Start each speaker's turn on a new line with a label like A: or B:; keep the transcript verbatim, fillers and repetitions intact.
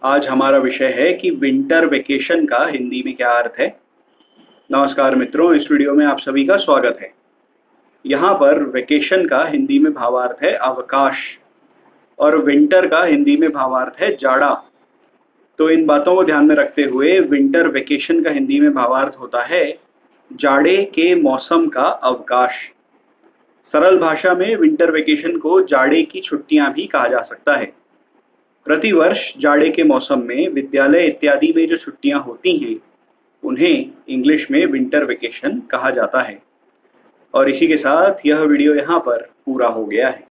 A: आज हमारा विषय है कि विंटर वेकेशन का हिंदी में क्या अर्थ है। नमस्कार मित्रों, इस वीडियो में आप सभी का स्वागत है। यहाँ पर वेकेशन का हिंदी में भावार्थ है अवकाश और विंटर का हिंदी में भावार्थ है जाड़ा। तो इन बातों को ध्यान में रखते हुए विंटर वेकेशन का हिंदी में भावार्थ होता है जाड़े के मौसम का अवकाश। सरल भाषा में विंटर वेकेशन को जाड़े की छुट्टियां भी कहा जा सकता है। प्रतिवर्ष जाड़े के मौसम में विद्यालय इत्यादि में जो छुट्टियां होती हैं उन्हें इंग्लिश में विंटर वेकेशन कहा जाता है। और इसी के साथ यह वीडियो यहाँ पर पूरा हो गया है।